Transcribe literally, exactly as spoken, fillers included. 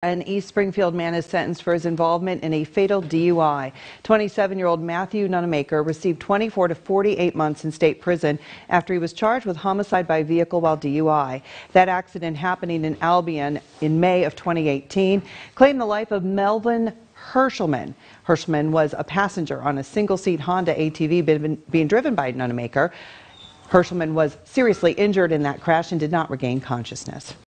An East Springfield man is sentenced for his involvement in a fatal D U I. twenty-seven-year-old Matthew Nunemaker received twenty-four to forty-eight months in state prison after he was charged with homicide by vehicle while D U I. That accident happening in Albion in May of twenty eighteen claimed the life of Melvin Hershelman. Hershelman was a passenger on a single-seat Honda A T V being driven by Nunemaker. Hershelman was seriously injured in that crash and did not regain consciousness.